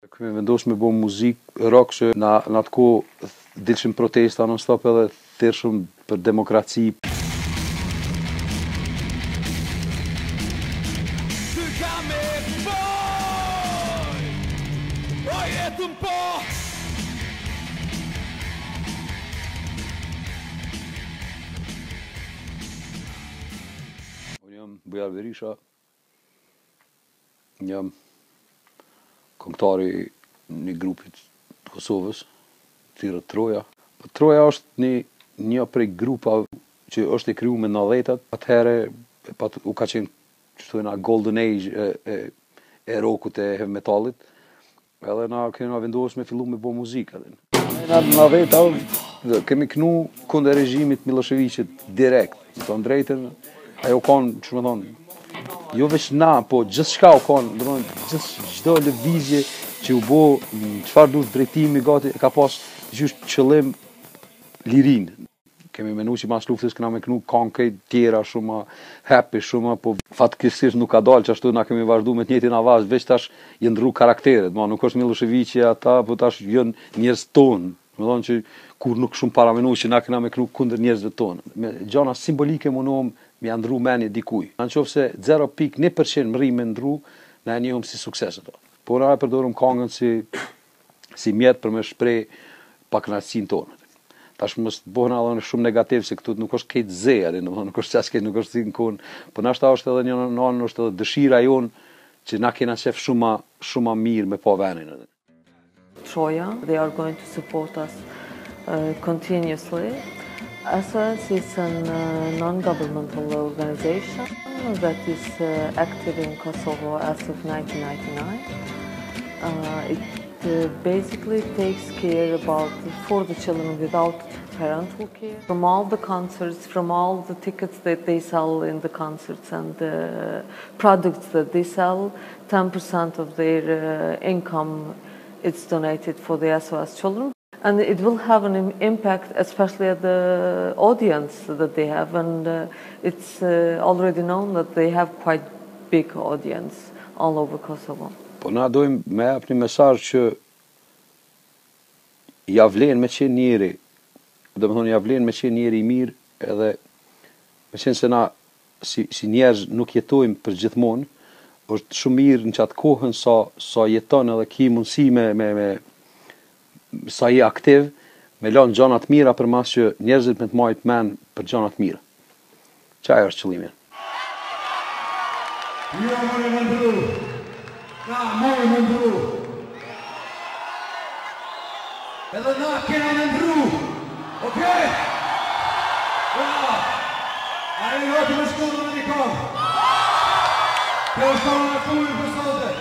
Kemi vendosur me bo muzikë rock që na atë kohë dilshim protesta non stop edhe thirrshëm për demokraci. Unë jam Bujar Berisha, jam këngëtari një grupit të Kosovës, thirrët Troja. Troja është një prej grupave që është e krijuar me 90-tat. Atëherë u ka qenë çështu na golden age e rockut e heavy metalit. Edhe na kemi vendosur me fillu me bo muzikë atë. Në 90-ta kemi knu kundër regjimit Miloševićit direkt. Me thonë drejtën, ajo kanë, çu më thonë, jo veç na, po gjithçka u kanë, do të thonë çdo lëvizje që u bë, çfarë duhet drejtimi gati ka pas gjysh qëllim lirinë. Kemi menuar që mas luftës kena me knu këngë tjera shumë happy, shumë, po fatkeqësisht nuk ka dalë që ashtu na kemi vazhdu me të njëjtin avaz, veç tash i ndru karakteret, nuk është Miloševići ata, po tash janë njerëz tonë. Më thonë që kur nuk shumë paramenuar që na kena me knu kundër njerëzve tonë. Me gjana simbolike mundohem me ja ndru menje dikuj. Në qoftë se 0.1% më rri me ndru, na e njohëm si sukses ato. Po na e përdorëm këngën si mjet për me shpreh pakënaqësinë tonë. Tash mos bëhen edhe shumë negativ se këtu nuk është këtë ze, nuk është çast nuk është si në kohën, po nashta është edhe një anë, është edhe dëshira jonë që na kena qef shumë mirë me pa venin. Troya, they are going to support us continuously. SOS is a non-governmental organization that is active in Kosovo as of 1999. It basically takes care for the children without parental care. From all the concerts, from all the tickets that they sell in the concerts and the products that they sell, 10% of their income is donated for the SOS children. And it will have an impact, especially at the audience that they have. And it's already known that they have quite big audience all over Kosovo. Po na dojmë me jap një mesazh që ja vlen me qenë njeri, do të thonë ja vlen me qenë njeri i mirë, edhe me qenë se na si njerëz nuk jetojmë për gjithmonë, është shumë mirë në qatë kohën sa jeton edhe ki mundësi me sa je aktiv, me lanë gjanat mira për mas që njerëzit me të majtë men për gjanat mira. Qaj është qëllimin? Jo mori me ndru, na mori me ndru, edhe na kena me ndru, okej? Ja, a i roti me shkollë me një kohë, kjo është tonë në kullin për sote.